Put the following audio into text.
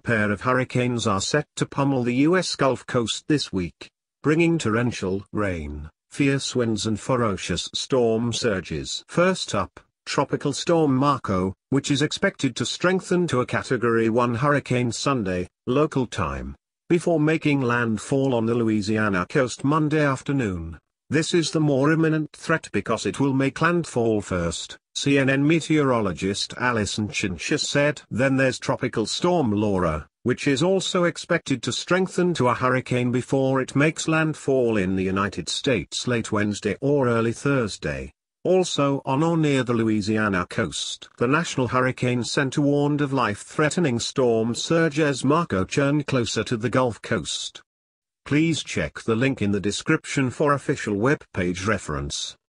pair of hurricanes are set to pummel the U.S. Gulf Coast this week, bringing torrential rain, fierce winds and ferocious storm surges. First up, Tropical Storm Marco, which is expected to strengthen to a Category 1 hurricane Sunday, local time, before making landfall on the Louisiana coast Monday afternoon. This is the more imminent threat because it will make landfall first, CNN meteorologist Allison Chinchas said. Then there's Tropical Storm Laura, which is also expected to strengthen to a hurricane before it makes landfall in the United States late Wednesday or early Thursday. Also on or near the Louisiana coast. The National Hurricane Center warned of life-threatening storm surge as Marco churned closer to the Gulf Coast. Please check the link in the description for official web page reference.